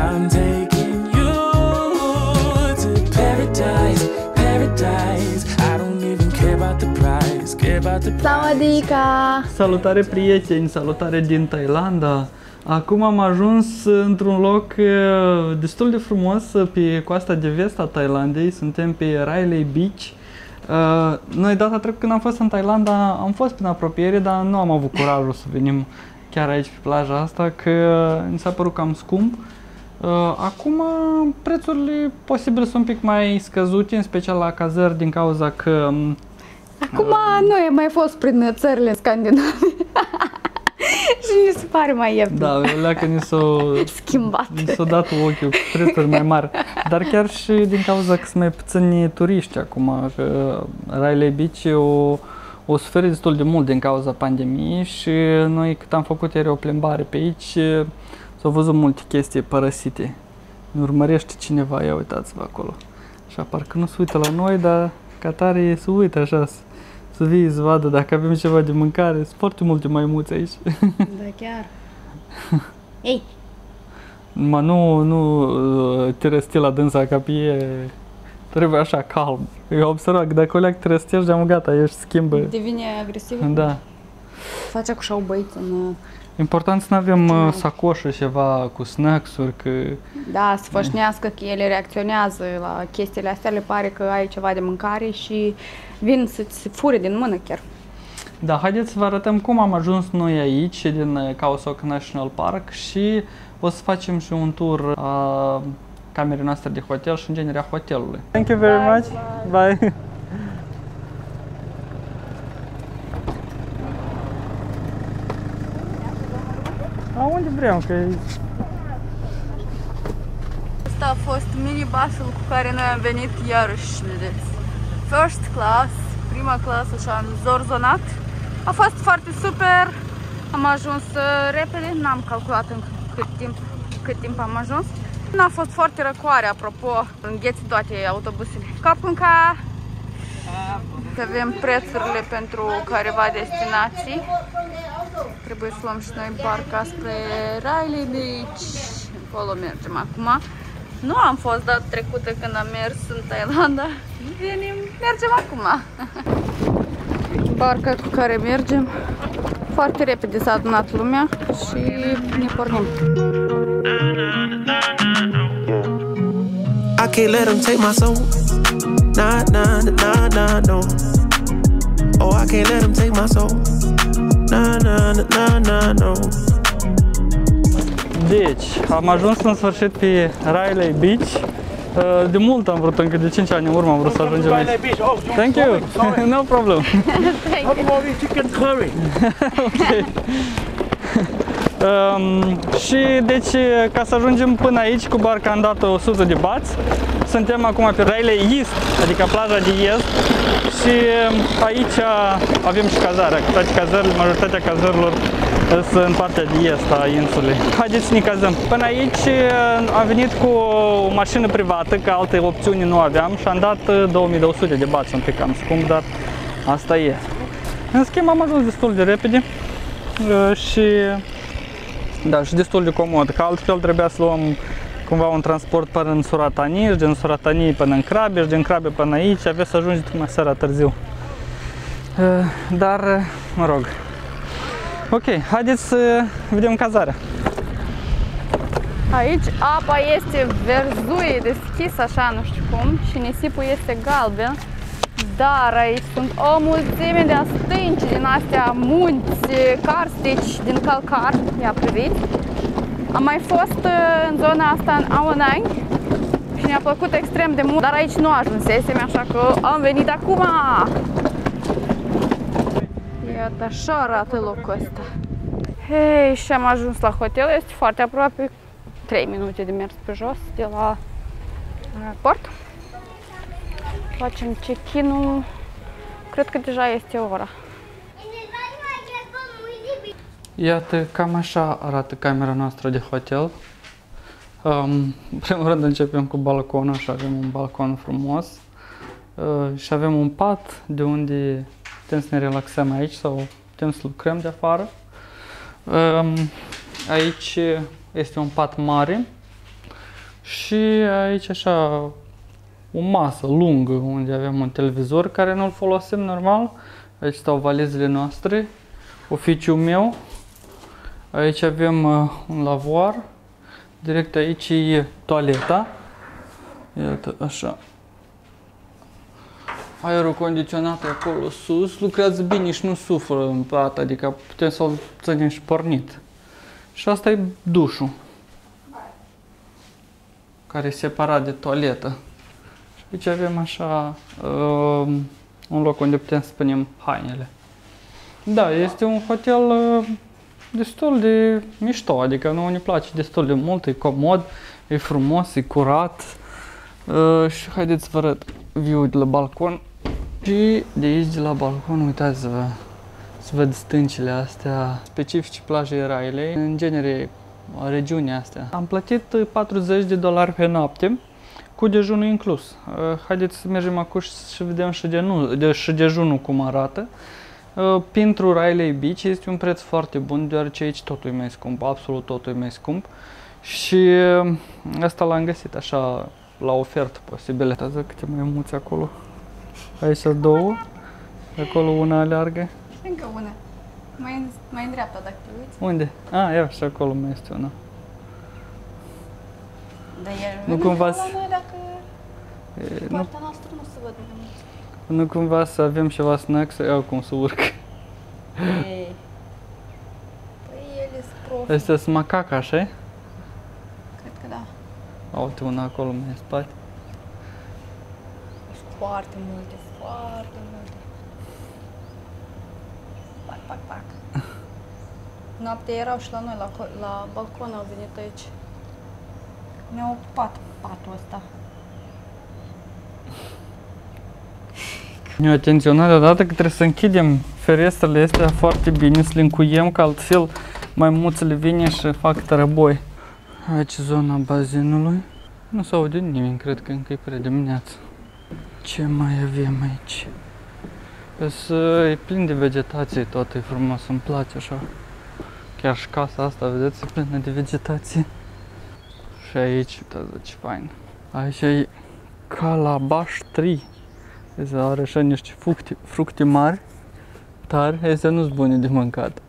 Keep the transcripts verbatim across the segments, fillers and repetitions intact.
I'm taking you to paradise, paradise. I don't even care about the price, care about the price. Sawadika! Salutare prieteni, salutare din Thailanda. Acum am ajuns într-un loc destul de frumos pe coasta de vest a Thailandei. Suntem pe Railay Beach. Noi data trecută când am fost în Thailanda am fost prin apropiere, dar nu am avut curajul să venim chiar aici pe plaja asta, că mi s-a părut cam scump. Acum prețurile posibil sunt un pic mai scăzute, în special la cazări, din cauza că... Acum uh, nu e mai fost prin țările scandinave și mi se pare mai ieftin. Da, velea că ni s-o schimbat. Ni s-o dat ochiul cu prețuri mai mari. Dar chiar și din cauza că sunt mai puțini turiști acum, că Railay Beach o, o suferă destul de mult din cauza pandemiei și noi cât am făcut ieri o plimbare pe aici, s-au văzut multe chestii părăsite. Ne urmărește cineva, ia uitați-vă acolo. Și parcă nu se uită la noi, dar ca tare se uită așa, să, să vii să vadă dacă avem ceva de mâncare. Sunt foarte multe maimuțe aici. Da, chiar. Ei! Mă, nu, nu te răsti la dânsa ca pe e, trebuie așa, calm. Eu am observat că dacă o leac te răstești, de-am gata, ești schimbă. Devine agresiv? Da. Face cu șau băiți în... Important să nu avem uh, sacoșă ceva cu snacks-uri, că... Da, să fășnească că ele reacționează la chestiile astea, le pare că ai ceva de mâncare și vin să-ți se fure din mână chiar. Da, haideți să vă arătăm cum am ajuns noi aici, din Khao Sok National Park, și o să facem și un tur a camerei noastre de hotel și în genere a hotelului. Thank you very Bye. much. Bye. Bye. A, unde vrem, că e... Asta a fost minibusul cu care noi am venit iarăși. First class, prima clasă, așa, în zorzonat. A fost foarte super. Am ajuns repede, n-am calculat în cât timp, cât timp am ajuns. N-a fost foarte răcoare, apropo, îngheți toate autobuzele. Capunca, că avem prețurile pentru careva destinații. Trebuie să luăm și noi barca spre Railay Beach. Acolo mergem acum. Nu am fost data trecută când am mers în Thailanda. Venim, mergem acum. Barca cu care mergem. Foarte repede s-a adunat lumea și ne pornim. I can't let them take my soul. Nah, nah, nah, nah, no. Oh, I can't let them take my soul. Nah, nah, nah, nah, no. Deci, am ajuns în sfârșit pe Railay Beach. De mult am vrut, încă de cinci ani în urmă am vrut să ajungem aici. Thank you. No problem. Chicken curry. Ok. Um, și deci, ca să ajungem până aici cu barca am dat o sută de bați. Suntem acum pe Railay East, adică plaja de est. Și aici avem și cazarea, că toate cazările, majoritatea cazărilor sunt în partea de est a insulei. Haideți să ne cazăm. Până aici am venit cu o mașină privată, că alte opțiuni nu aveam și am dat două mii două sute de bați, un pic cam scump, dar asta e. În schimb am ajuns destul de repede și, da, și destul de comod, că altfel trebuia să luăm cumva un transport până în Suratani, și din Suratani până în Krabi, și din Krabi până aici, avea să ajungi tocmai seara târziu. Dar, mă rog. Ok, haideți să vedem cazarea. Aici apa este verzuie, deschisă așa, nu știu cum, și nisipul este galben. Dar aici sunt o mulțime de stânci din astea, munți, carstici din calcar. Ia priviți. Am mai fost în zona asta în Aonang și ne-a plăcut extrem de mult, dar aici nu ajunsesem, așa că am venit acum. Iată, așa arată locul ăsta. Hei, și am ajuns la hotel, este foarte aproape, trei minute de mers pe jos de la aeroport. Facem check-in-ul, cred că deja este ora. Iată, cam așa arată camera noastră de hotel. Um, în primul rând începem cu balconul, și avem un balcon frumos. Uh, și avem un pat de unde putem să ne relaxăm aici sau putem să lucrăm de afară. Um, aici este un pat mare Și aici așa o masă lungă unde avem un televizor care nu-l folosim normal. Aici stau valizele noastre, oficiul meu. Aici avem uh, un lavoar. Direct aici e toaleta. Iată așa. Aerul condiționat e acolo sus, lucrează bine și nu suflă în pat, adică putem să-l ținem și pornit. Și asta e dușul, care e separat de toaletă. Și aici avem așa uh, un loc unde putem să punem hainele. Da, este un hotel uh, destul de mișto, adică nouă ne place destul de mult, e comod, e frumos, e curat. Uh, și haideți să vă arăt view de la balcon. Și de aici, de la balcon, uitați-vă, să văd stâncile astea specifice plajei Railei, în genere regiunea astea. Am plătit patruzeci de dolari pe noapte, cu dejunul inclus. Haideți să mergem acum și vedem și, de, de, și dejunul cum arată. Pentru Railay Beach este un preț foarte bun, deoarece aici totul e mai scump, absolut totul e mai scump. Și asta l-am găsit așa la ofertă posibilă. Uitați câte mai mulți acolo. Aici sunt două, acolo una aleargă. Și încă una. Mai în, mai în dreapta, dacă te uiți. Unde? Ah, ia, și acolo mai este una. Dar el nu cumva la noi dacă e, partea nu, noastră nu se văd mai mulți. nu cumva să avem ceva snack să iau cum să urc. Ei. Păi el e profi. Astea sunt macaca, așa? Cred că da. Uite una acolo mai în spate. Foarte multe, foarte multe. Pac, pac, pac. Noaptea erau și la noi, la, la balcon au venit aici. Ne-au ocupat patul ăsta. Ne-au atenționat deodată că trebuie să închidem ferestrele astea foarte bine, să le încuiem, că altfel maimuțele vine și fac tărăboi. Aici zona bazinului. Nu se aude nimeni, cred că încă e prea dimineață. Ce mai avem aici? E plin de vegetație, tot e frumos, îmi place așa. Chiar și casa asta, vedeți, e plină de vegetație. Și aici, uitați ce fain. Aici e Calabash Tree. Asta are așa niște fructe, fructe mari, tari, astea nu sunt bune de mâncat.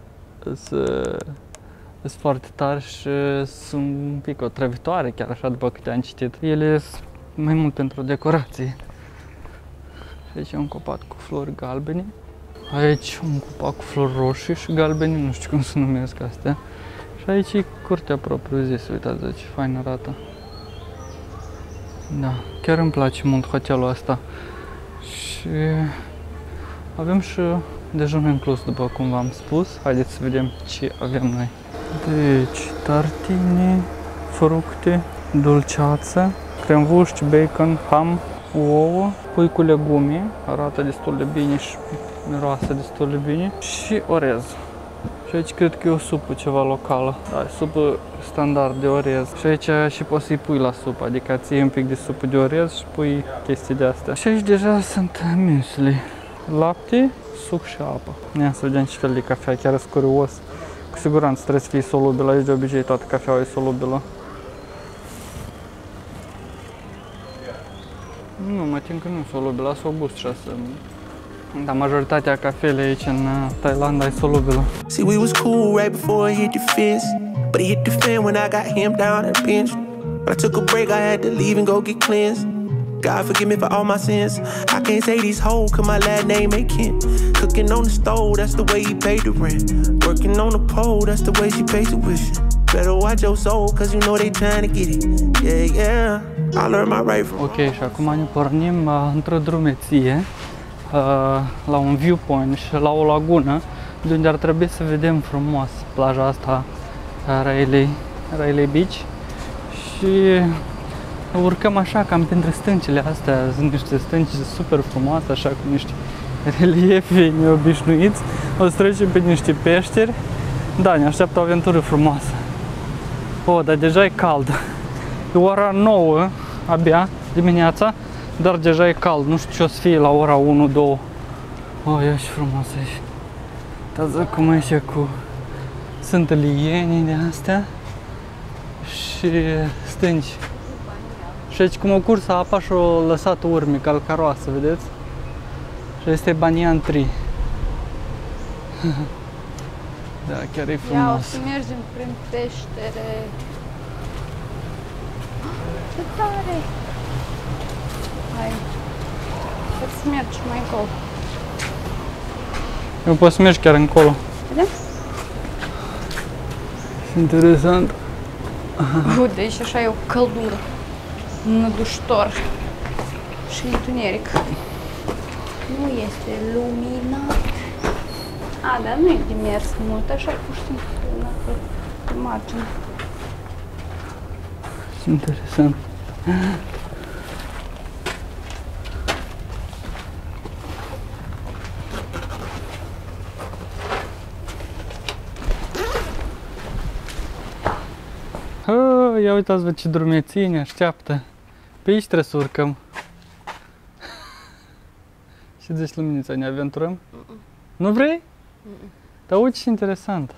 Sunt foarte tari și sunt un pic otrăvitoare, chiar așa după câte am citit. Ele sunt mai mult pentru decorație. Și aici e un copac cu flori galbene. Aici un copac cu flori roșii și galbene, nu știu cum se numesc astea. Și aici e curtea propriu zis, uitați ce fain arată. Da, chiar îmi place mult hotelul ăsta. Și avem și dejunul inclus, după cum v-am spus. Haideți să vedem ce avem noi. Deci, tartine, fructe, dulceață, cremvuști, bacon, ham, ouă, pui cu legume, arată destul de bine și miroase destul de bine, și orez. Și aici cred că e o supă ceva locală, da, supă standard de orez. Și aici și poți să-i pui la supă, adică ții un pic de supă de orez și pui chestii de astea. Și aici deja sunt muesli, lapte, suc și apă. Ia să vedem ce fel de cafea, chiar sunt curios. Cu siguranță trebuie să fie solubilă, aici de obicei toată cafeaua e solubilă. Nu, mă tem că nu e solubilă, lasă o gust și asta. Dar majoritatea cafelei aici în Thailanda e solubilă. See, we was cool right before it hit the fence, but it hit the fan when I got him down at the bench. But I took a break, I had to leave and go get cleansed. God forgive me for all my sins. I can't say these hoes, cause my last name ain't Kent. Cooking on the stove, that's the way he paid the rent. Working on the pole, that's the way she pays tuition. Better watch your soul, cause you know they trying to get it. Yeah, yeah, I learned my right from. Ok, și acum ne pornim uh, într-o drumeție uh, la un viewpoint și la o lagună, de unde ar trebui să vedem frumos plaja asta, Railay, Railay Beach. Și urcăm așa cam printre stâncile astea, sunt niște stânci super frumoase, așa cu niște reliefe neobișnuiți. O să trecem pe niște peșteri. Da, ne așteaptă o aventură frumoasă. O, dar deja e cald. E ora nouă, abia, dimineața, dar deja e cald. Nu știu ce o să fie la ora unu două. O, ia și frumos aici. Uitați cum aici cu... sunt lienii de astea și stânci Și aici cum a curs apa și a lăsat urme calcaroasă, vedeți? Și este Banyan Tree. Da, chiar e frumos. Ia, o să mergem prin peștere. Ce tare! Hai, trebuie să mergi mai încolo. Eu pot să mergi chiar încolo. Vedem? Interesant. Uite, aici așa e o căldură. Năduștor. Și întuneric. Nu este luminat. A, dar nu e de mers mult, așa pur și simplu, pe margine. Interesant. Oh, ia uitați-vă ce drumeții ne așteaptă. Pe aici trebuie să urcăm. Și zici, Luminița, ne aventurăm? Mm-mm. Nu vrei? Mm-mm. Dar uite ce interesant.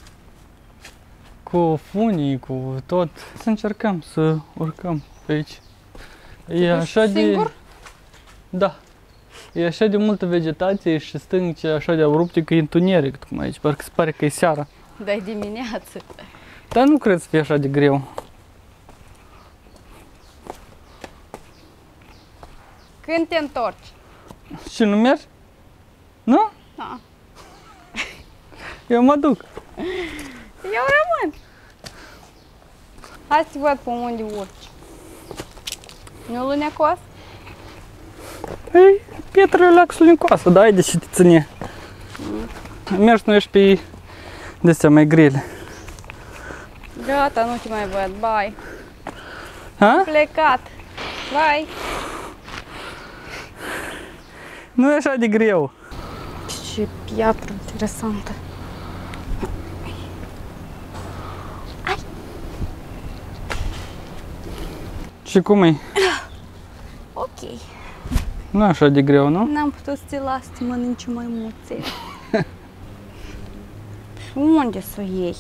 Cu funii, cu tot. Să încercăm să urcăm pe aici. E așa de... Singur? Da. E așa de multă vegetație și stânci așa de abrupte că e întuneric cum aici. Parcă se pare că e seara. Da, e dimineață. Dar nu cred să fie așa de greu. Când te întorci? Și nu mergi? Nu? Da. Eu mă duc. Eu rămân. Hai să văd pe unde urci. Nu lunecos? Păi, pietrele laxul în coasă, da, de ce te ține. Mm. Mergi, nu ești pe de-astea mai grele. Gata, nu te mai văd, bye. Ha? Plecat. Bye. Nu e așa de greu. Ce piatră interesantă. Ai. Și cum e? Ok. Nu e așa de greu, nu? N-am putut să te las să mănânci mai multe. Și unde să o iei?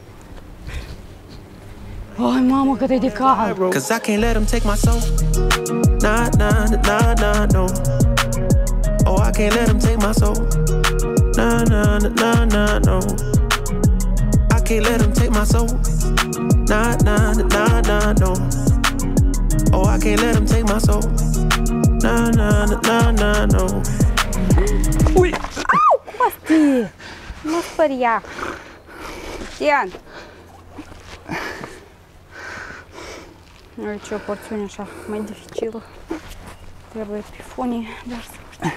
Ai, mamă, cât e de cald! Cause I can't let them take my soul. Nah, nah, nah, nah, no. Oh, I can't let them take my soul. Nah, nah, nah, nah, no. I can't let them take my soul. Nah, nah, nah, nah, no. Oh, I can't let them take my soul. Nah, nah, nah, nah, no. Ui! Au, Costi! Mă spăria! Cristian! Aici e o porțiune așa mai dificilă. Trebuie pe funii, dar să știu.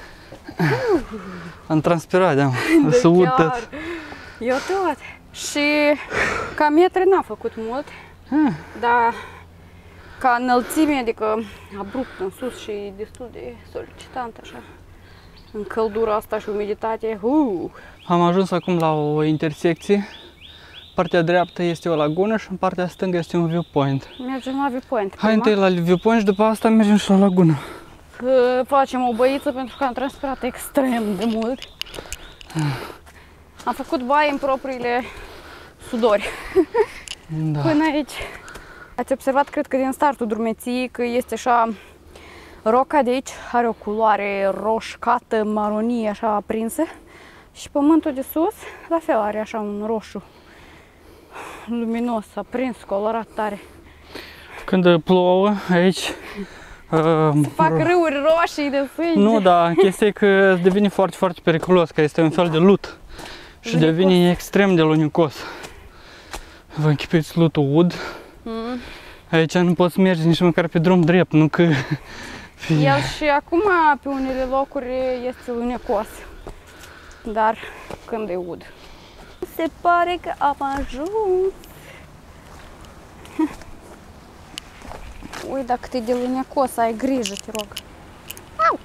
Am transpirat, da, să ud tot. Eu tot. Și ca metri n-a făcut mult, Ah. dar ca înălțime, adică abrupt în sus și destul de solicitant așa. În căldura asta și umiditate. Uh. Am ajuns acum la o intersecție. Partea dreaptă este o lagună și în partea stângă este un viewpoint. Mergem la viewpoint. Hai întâi la viewpoint și după asta mergem și la lagună. Că facem o băiță pentru că am transpirat extrem de mult. Am făcut baie în propriile sudori. Da. Până aici. Ați observat, cred că din startul drumeției, că este așa, roca de aici are o culoare roșcată, maronie, așa aprinsă. Și pământul de sus, la fel, are așa un roșu luminos, aprins, colorat tare. Când plouă aici... Uh, Fac râuri roșii de sânge. nu, da, chestia e că devine foarte, foarte periculos, că este un fel de lut. Și Lunicos. devine extrem de lunicos. Vă închipuiți lutul ud. Mm. Aici nu poți merge nici măcar pe drum drept, nu că... El și acum, pe unele locuri, este lunecos. Dar când e ud. Se pare că am ajuns. Ui, dacă te de lunecos, ai grijă, te rog. Au!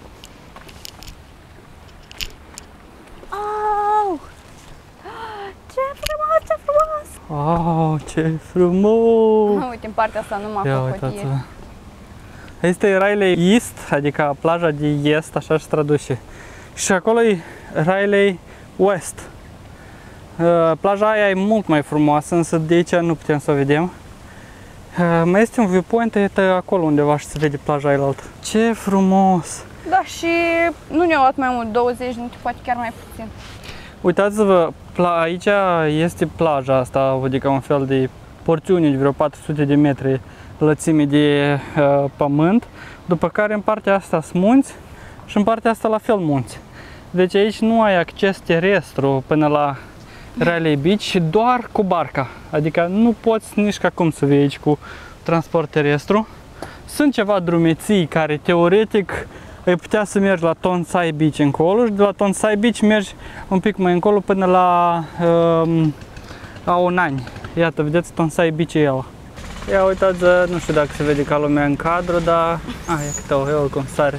Au! Ce frumos, ce frumos! Oh, ce frumos! Uite, în partea asta numai Ia crocodili. uitați-vă. Este Riley East, adică plaja de est, așa se traduce. Și acolo e Riley West. Uh, plaja aia e mult mai frumoasă, însă de aici nu putem să o vedem. Mai este un viewpoint, e acolo undeva și se vede plaja ailaltă. Ce frumos! Da, și nu ne-au luat mai mult, douăzeci minute, poate chiar mai puțin. Uitați-vă, aici este plaja asta, adică un fel de porțiune de vreo patru sute de metri lățime de uh, pământ, după care în partea asta sunt munți și în partea asta la fel munți. Deci aici nu ai acces terestru până la Raleigh Beach, doar cu barca, adică nu poți nici ca cum să vii aici cu transport terestru. Sunt ceva drumeții care teoretic ai putea să mergi la Tonsai Beach încolo și de la Tonsai Beach mergi un pic mai încolo până la um, Aonani. Iată, vedeți, Tonsai Beach e el. Ia uitați, nu știu dacă se vede ca lumea în cadru, dar... Ah, ia câte-o, ia cum sare.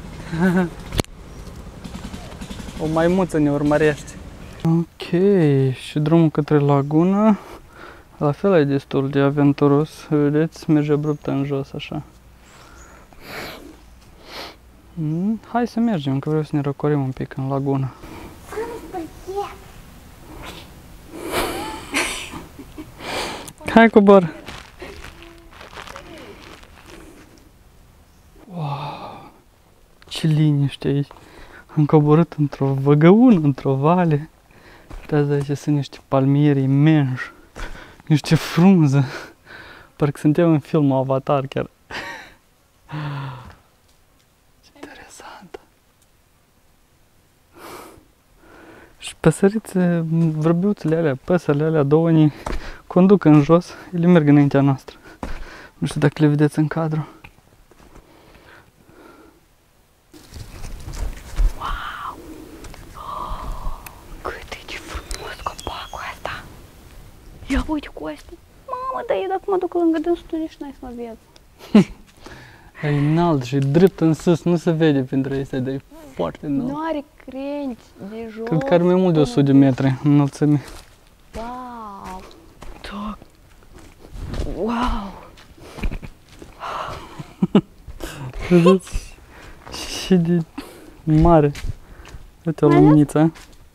O maimuță ne urmărește. Ok, și drumul către lagună, la fel e destul de aventuros, vedeți, merge abrupt în jos, așa. Mm, hai să mergem, că vreau să ne răcorim un pic în lagună. Hai, cobor! Wow, ce liniște aici! Am coborât într-o văgăună, într-o vale. Uitați, aici sunt niște palmieri imensi, niște frunze. Parcă suntem în filmul Avatar chiar. Ce interesant! Și păsărițe, vrăbiuțele alea, păsările alea două ne conduc în jos, ele merg înaintea noastră. Nu știu dacă le vedeți în cadru. Ia uite cu astea. Mamă, dar eu dacă mă duc lângă dânsul, tu nici n-ai să mă vezi. E înalt și drept în sus, nu se vede printre astea, dar e foarte înalt. Nu are crengi de jos. Cred că are mai mult de o sută de metri înălțime. Wow! Da. Wow! Vedeți? Și de mare. Uite o luminiță.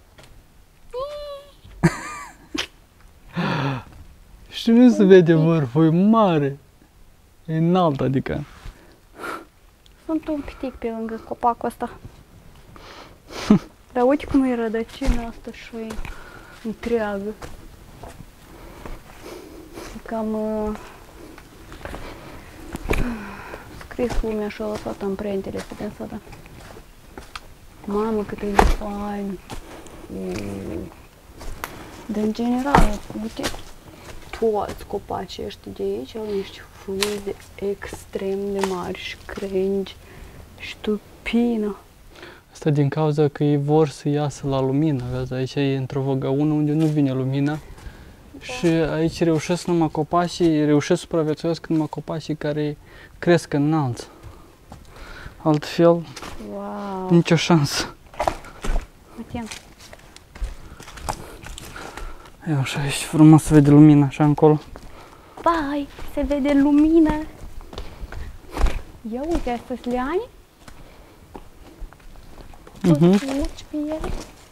Și nu se vede vârful, e mare. E înalt, adică. Sunt un pitic pe lângă copacul ăsta. Dar uite cum e rădăcina asta și e întreagă. Cam uh, scris lumea și a lăsat amprentele pe dânsa, da. Mamă, cât e de fain. Mm. Dar în general, uite, toți copacii ăștia de aici au niște frunze extrem de mari și crengi și tupină. Asta din cauza că ei vor să iasă la lumină, vezi, aici e într-o văgăună unde nu vine lumina. Da. Și aici reușesc numai copacii, reușesc să supraviețuiesc numai copacii care cresc înalt. Altfel, wow. Nicio șansă. Atent. Ia așa, aici frumos se vede lumina, așa încolo. Vai, se vede lumina. Ia uite, astea sunt liane. Poți Mhm. să urci pe ele.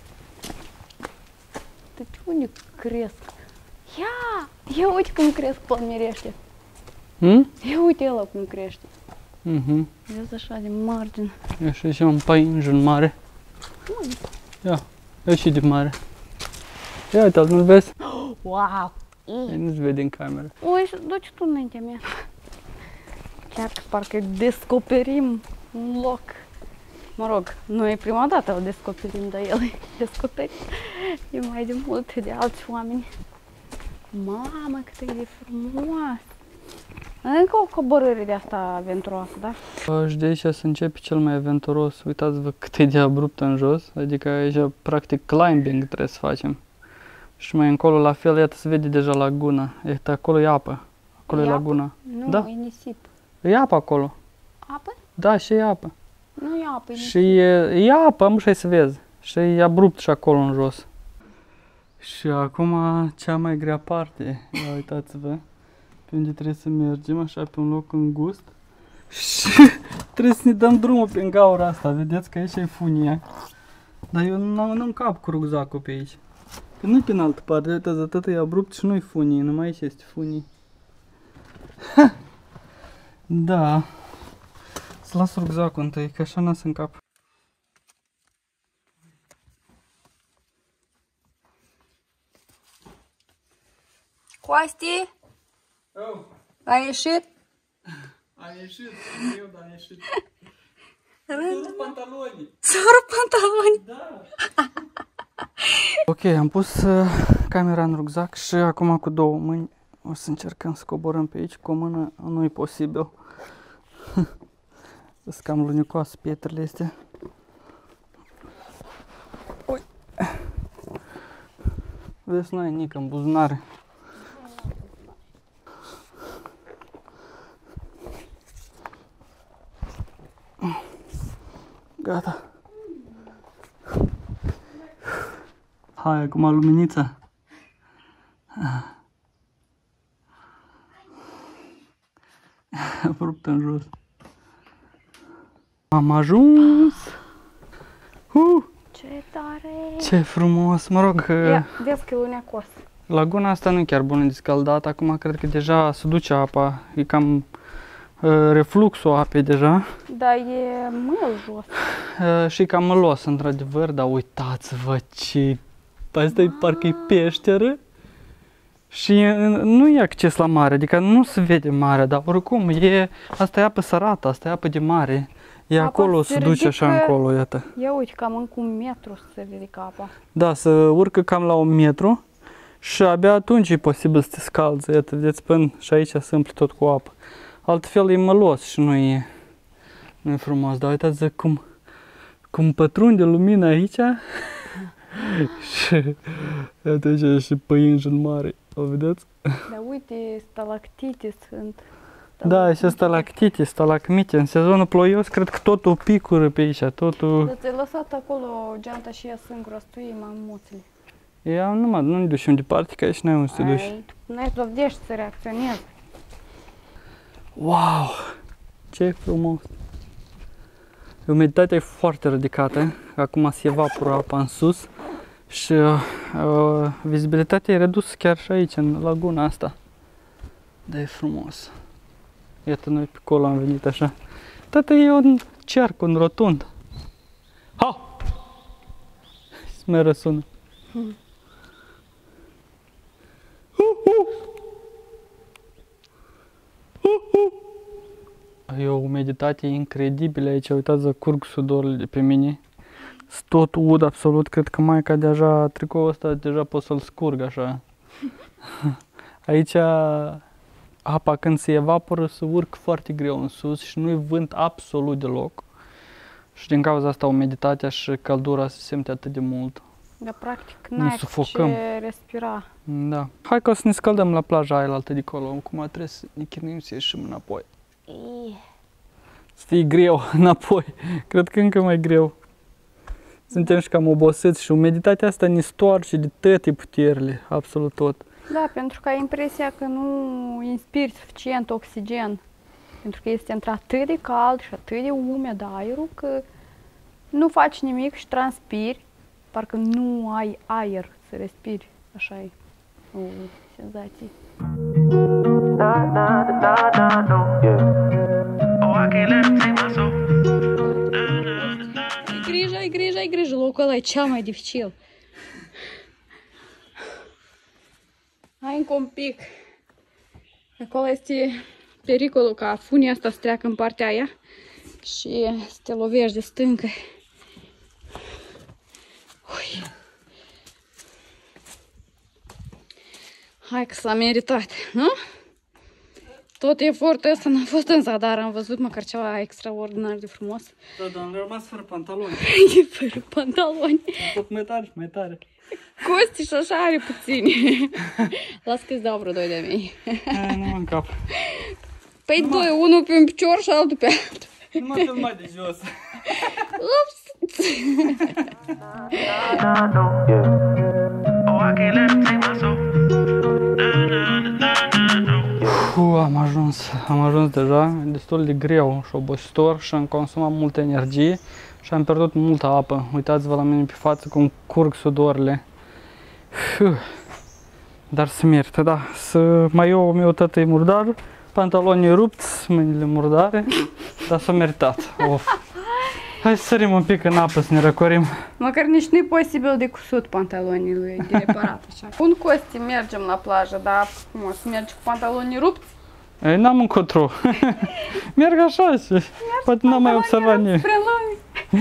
Deci unde cresc? Ia! Ia uite cum cresc palmieri ăștia. Hmm? Ia uite ăla cum crește. Mhm. Vezi așa de margine. Ia și aici un păinjen mare. Ia, ia și de mare. Ia uite-l, nu-l vezi? Wow! Ei, nu-ți vede în cameră. Ui, du-te tu înaintea mea. Chiar că parcă descoperim un loc. Mă rog, nu e prima dată îl descoperim, dar el e descoperit e mai de mult de alți oameni. Mamă, cât e de frumos! Încă o coborâre de asta aventuroasă, da? Și de aici să începe cel mai aventuros. Uitați-vă cât e de abrupt în jos. Adică aici, practic, climbing trebuie să facem. Și mai încolo, la fel, iată, se vede deja laguna. Iată, acolo e apă. Acolo e, E laguna. Nu, Da. e nisip. E apă acolo. Apă? Da, și e apă. Nu e apă, e nisip. Și e, e apă, am și să vezi. Și e abrupt și acolo în jos. Și acum cea mai grea parte. Ia uitați-vă. Pe unde trebuie să mergem, așa pe un loc îngust. Și trebuie să ne dăm drumul prin gaura asta. Vedeți că aici e funia. Dar eu nu, nu încap cu rucsacul pe aici. Că nu-i pe în altă parte, uitați, atât e abrupt și nu-i funie, numai aici este funie. Da. Să las rucsacul întâi, că așa n-a să încap. Costi? Oh. Ai ieșit? Am ieșit, eu, dar am ieșit. Să pantaloni. Să rup pantaloni. Da. Ok, am pus uh, camera în rucsac și acum cu două mâini o să încercăm să coborăm pe aici. Cu o mână nu e posibil. Sunt cam lunicoase pietrele astea. Ui. Vezi, n-ai nici în buzunare. Gata. Hai, acum luminița. Am rupt în jos. Am ajuns! Uh! Ce tare! Ce frumos! Mă rog, Ia, vezi că e luneacos. laguna asta nu e chiar bună de scaldat. Acum cred că deja se duce apa. E cam uh, refluxul apei deja. Da, e mult jos. Uh, și cam mălos, într-adevăr, dar uitați-vă ce... Asta e parcă e peșteră. Și nu e acces la mare, adică nu se vede marea, dar oricum e... Asta e apă sărată, asta e apă de mare. E Apa acolo, se se duce așa ridică- încolo, iată. Ia uite, cam încă un metru să se ridică apa. Da, se urcă cam la un metru și abia atunci e posibil să te scalzi, iată, vedeți, până și aici se umple tot cu apă. Altfel e mălos și nu e, nu e frumos, dar uitați cum, cum pătrunde lumina aici și iată aici și păinjul mare, o vedeți? Dar uite, stalactite sunt. Da, și stalactite, stalagmite, în sezonul ploios cred că totul picură pe aici, totul... Dar ți-ai lăsat acolo geanta și ea singură, stui mamuțele. Eu nu mă, nu ne ducem departe, că aici n-ai unde să te duci. Ai, n-ai dovedești să reacționezi. Wow! Ce frumos! Umiditatea e foarte ridicată, acum se evaporă apa în sus și uh, vizibilitatea e redusă chiar și aici, în laguna asta. Dar e frumos. Iată, noi pe acolo am venit așa. Tata, e un cerc, un rotund. Ha! Smeră sună. Hmm. E o umiditate incredibilă aici, uitați-vă, curg sudorile de pe mine. Sunt tot ud absolut, cred că maica deja, tricoul ăsta deja pot să-l scurg așa. Aici apa când se evaporă se urcă foarte greu în sus și nu-i vânt absolut deloc. Și din cauza asta umiditatea și căldura se simte atât de mult. Dar practic Ne n-ai cu sufocăm. ce respira. Da. Hai că o să ne scăldăm la plaja aia altă de acolo, acum trebuie să ne chinuim să ieșim înapoi. Să fie greu înapoi. Cred că încă mai greu. Suntem și cam obosiți și umiditatea asta ne stoarce de toate puterile, absolut tot. Da, pentru că ai impresia că nu inspiri suficient oxigen. Pentru că este într-atât de cald și atât de umed aerul că nu faci nimic și transpiri, parcă nu ai aer să respiri. Așa e o senzație. Ai grijă, ai grijă, ai grijă, locul ăla e cel mai dificil. Hai încă un pic. Acolo este pericolul ca funia asta să treacă în partea aia și să te lovești de stâncă. Ui. Hai că s-a meritat, nu? Tot efortul ăsta n-a fost în zadar, am văzut măcar ceva extraordinar de frumos. Da, dar am rămas fără pantaloni. E fără pantaloni. Tot mai tare și mai tare. Costi și așa are puțini. Las că-ți dau vreo doi de mei. E, nu mă în cap. Păi doi, unul pe un picior și altul pe altul. Nu mă filmat de jos. Ups! Uf, am ajuns, am ajuns deja, e destul de greu și obositor și am consumat multă energie și am pierdut multă apă. Uitați-vă la mine pe față cum curg sudorile. Dar se merită, da, să mai eu o meu tătă e murdar, Pantalonii rupți, mâinile murdare, dar s-a meritat. Of. Hai să sărim un pic în apă să ne răcorim. Măcar nici nu e posibil de cusut pantalonii lui, de reparat așa. Un Costi, mergem la plajă, dar frumos, mergi cu pantalonii rupți? Ei, n-am încotro. Merg așa și poate n-am mai observat nimeni. Spre lume.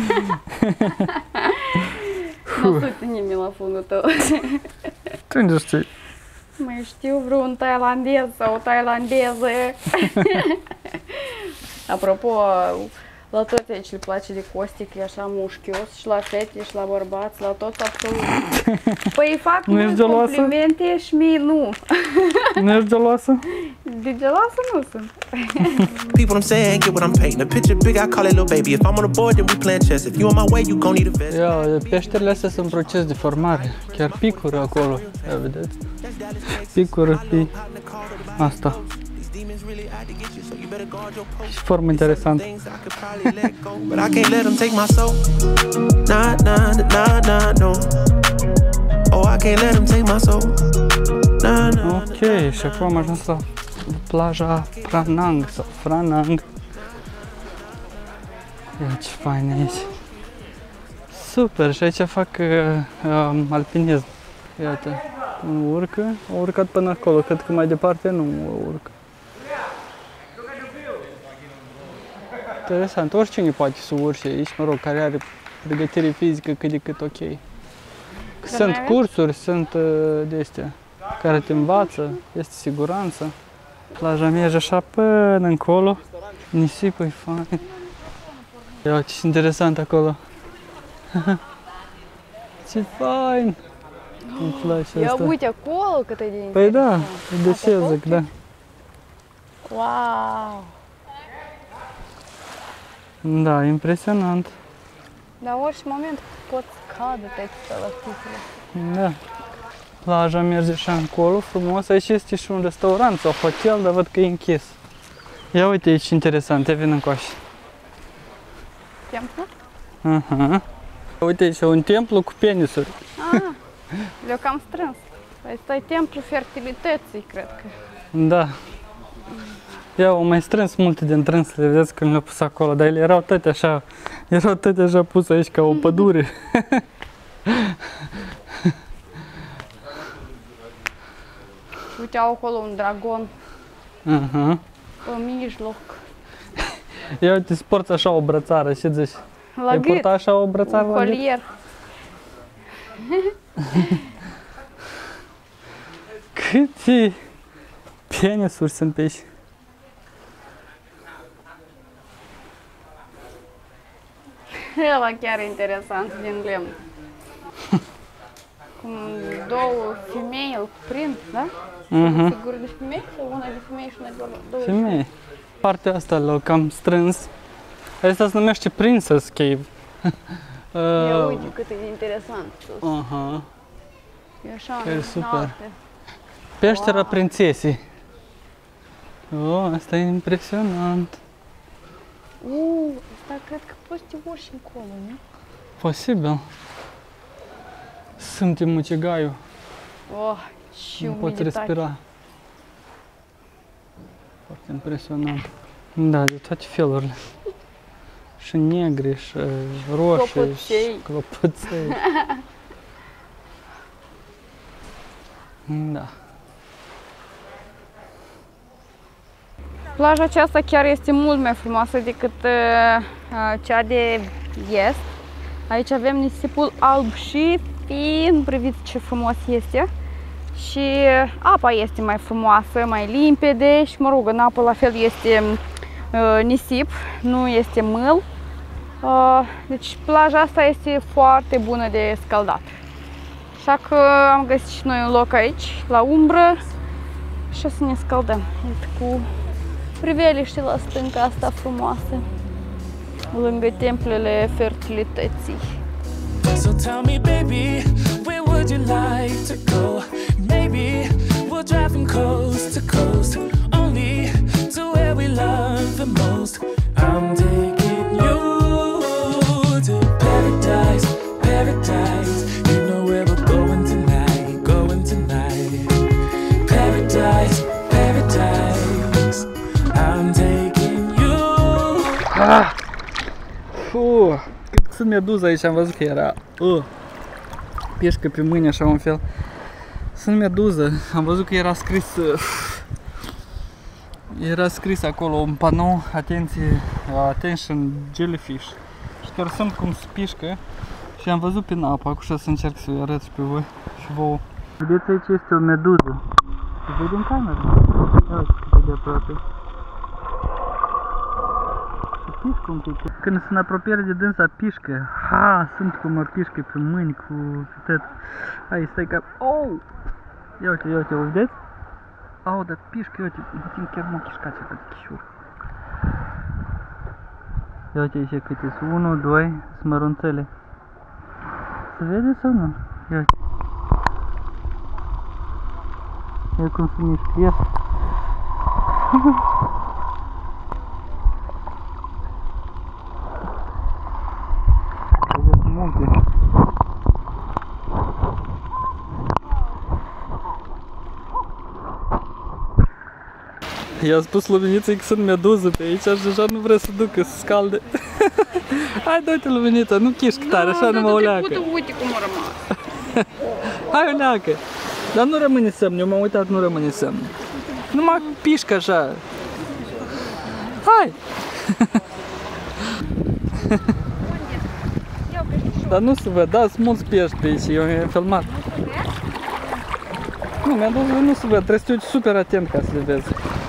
Nu uite nimeni la fundul tău. Tu unde știi? Mai știu vreun tailandez sau tailandeză. Apropo, la toți aici le place de Costi, că e așa mușchios, și la fete, și la bărbați, la toți absolut. Păi fac multe complimente și mie nu. Nu ești geloasă? De geloasă nu sunt. People I'm saying, get what I'm painting. A picture big, I call it little baby. If I'm on the board, then we playing chess. If you on my way, you gon' need a vest. Ia, peșterile astea sunt în proces de formare. Chiar picură acolo. Ia vedeți? Picură pe asta. Și formă interesantă. But I can't let them take my soul. Nah, nah, nah, nah, no. Oh, I can't let them take my soul. Nah, nah. Ok, și acum am ajuns la plaja Pranang sau Franang. Ia ce fain aici. Super, și aici fac uh, um, alpinism. Iată, urcă, au urcat până acolo, cred că mai departe nu urcă. Interesant, oricine poate să urce aici, mă rog, care are pregătire fizică cât de cât ok. Sunt cursuri, sunt uh, de astea care te învață, este siguranță. Plaja merge așa până încolo, nisipul e fain. Ia uite ce interesant acolo. Ce fain! Îmi place Ia asta. uite acolo cât e de interesant. Păi da, de ce zic, da. Wow! Da, impresionant. Dar orice moment pot cadă toate stalactitele. Da. Plaja merge așa încolo, frumos. Aici este și un restaurant sau hotel, dar văd că e închis. Ia uite aici, interesant, te vin încoace. Templu? Aha. Uite aici, un templu cu penisuri. Ah, le-au cam strâns. Asta e templul fertilității, cred că. Da. Ia, au mai strâns multe din trânsele, vedeți când le-au pus acolo, dar ele erau toate așa, erau toate așa puse aici ca o pădure. Uite, au acolo un dragon. Aha. În mijloc. Ia uite, îți porți așa o brățară, ce zici? La Ai gât. purta așa o brățară Un la gât? colier. Câte penisuri sunt pe aici? Ăla chiar e interesant, din lemn. Cum două femei îl prind, da? Mhm. Figuri de femei sau una de femei și una de două Femei. Partea asta l-au cam strâns. Asta se numește Princess Cave. Ia Uh, uite cât e de interesant sus. Aha. E așa, Chiar în super. înalte. Peștera Wow. prințesei. Oh, asta e impresionant. Uuu, asta cred că poți să te urci încolo, nu? Posibil. Sunt mucigaiul. Oh, ce Nu pot umiditate. respira. Foarte impresionant. Da, de toate felurile. Și negri, și roșii, Clopoței. și clopoței. Da. Plaja aceasta chiar este mult mai frumoasă decât uh, cea de est. Aici avem nisipul alb și fin, priviți ce frumos este. Și apa este mai frumoasă, mai limpede și, mă rog, în apă la fel este uh, nisip, nu este mâl. Uh, deci plaja asta este foarte bună de scaldat. Așa că am găsit și noi un loc aici, la umbră, și o să ne scăldăm. Uite, cu priveliște la stânca asta frumoasă, lângă templele fertilității. So tell me, baby, where would you like to go? Maybe we'll drive from coast to coast, only to where we love the most. I'm taking you to paradise, paradise. You know where we're going tonight, going tonight. Paradise, paradise. I'm taking you. Ah! Fuh! Cât sunt meduză aici, am văzut că era uh, pișcă pe mâini așa un fel. Sunt meduză, am văzut că era scris uh, era scris acolo un panou, atenție, attention jellyfish. Și chiar sunt cum se pișcă și am văzut prin apă, acum să încerc să-i arăt și pe voi și vouă. Vedeți, aici este o meduză. Se vede în cameră. Uite cât de aproape. Și pișcă un pic. Când sunt apropiere de dânsa pișcă. Ha, sunt cum mă pișcă pe mâini cu tot. Hai, stai ca... Oh! Ia uite, ia uite, o vedeți? Au, dar pișcă, ia uite, în timp chiar m-a chișcat ceva de chișur. Ia uite aici câte sunt, unu, doi, sunt mărunțele. Se vede sau nu? Ia uite. Ia cum se mișcă, ia. Sunt multe. I-a spus Luminiței că sunt meduză pe aici și deja nu vrea să ducă, să scalde. Hai, dă-te, Luminița, nu chișcă tare, așa nu mă uleacă. Uite cum a rămas. Hai, uleacă. Dar nu rămâne semn, eu m-am uitat, nu rămâne semn. Numai pișcă așa. Hai! Dar nu se văd, da, sunt mulți pești pe aici, eu am filmat. Nu, meduzele nu se văd, trebuie să te uiți super atent ca să le vezi.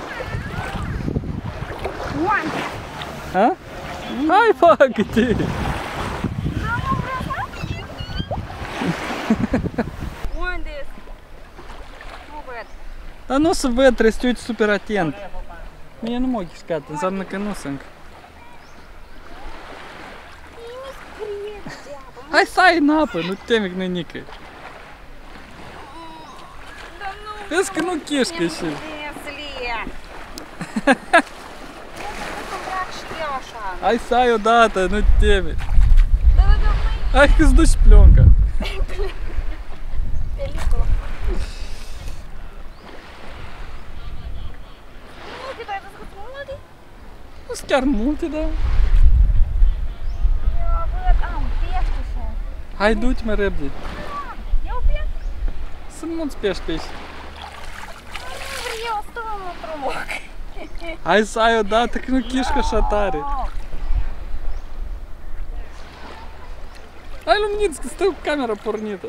Ha? Hai, facă-te! Unde? Nu văd. Dar nu se văd, trebuie să te uiți super atent. Mie nu m-au chișcat, înseamnă că nu sunt. Hai să ai în apă, nu te teme că nu-i nică. Vezi că nu chișcă și... Hai să ai odată, nu te teme. Hai că-ți duci pленка. Nu sunt chiar multe, da? Hai, du-te mai repede. Sunt mulți pești pe aici. Hai să ai odată că nu chișcă așa tare. Hai, Luminiță, că stai cu camera pornită.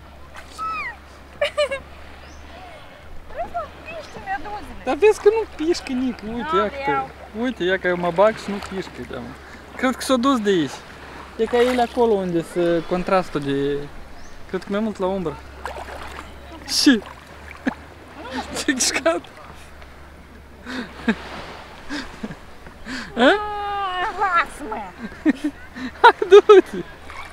Dar vezi că nu pișcă nic, uite, ia că uite, ia că eu mă bag și nu pișcă. Cred că s-a dus de aici. E ca ele acolo unde se contrastul de... Cred că mai mult la umbră. Și? Ți-ai chișcat? Lasă-mă! Hai, du-te!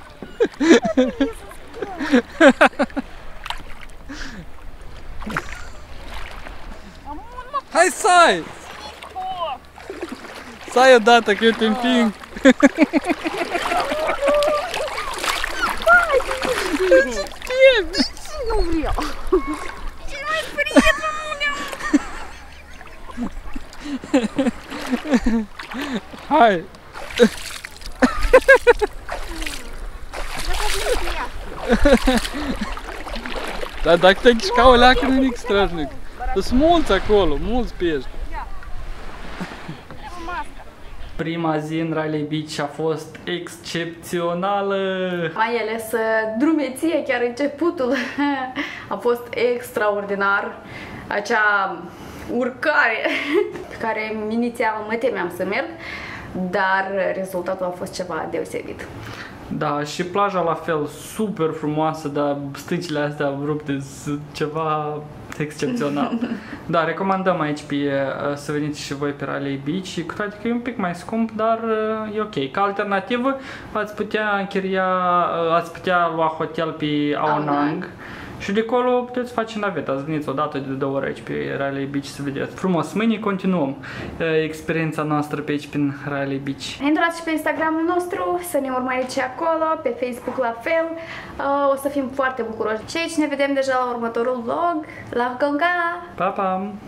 Hai să ai! Să ai odată că eu te împing! Nu vreau! Ce mai prietenă mea! Hai! Dar dacă te-ai chișca o leacă, nu-i nic strașnic. Sunt mulți acolo, mulți pești. Prima zi în Riley Beach a fost excepțională. Mai ales drumeție, chiar începutul a fost extraordinar. Acea urcare pe care inițial mă temeam să merg, dar rezultatul a fost ceva deosebit. Da, și plaja la fel, super frumoasă, dar stâncile astea rupte sunt ceva excepțional. Da, recomandăm aici pe, să veniți și voi pe Riley Beach, cu toate că e un pic mai scump, dar e ok. Ca alternativă, ați putea închiria, ați putea lua hotel pe Ao Nang. Și de acolo puteți face naveta, ați veniți o dată de două ori aici pe Riley Beach să vedeți. Frumos, mâine continuăm experiența noastră pe aici, prin Riley Beach. Intrați și pe Instagramul nostru, să ne urmăriți acolo, pe Facebook la fel. O să fim foarte bucuroși. Și aici ne vedem deja la următorul vlog. La Gonga! Pa, pa!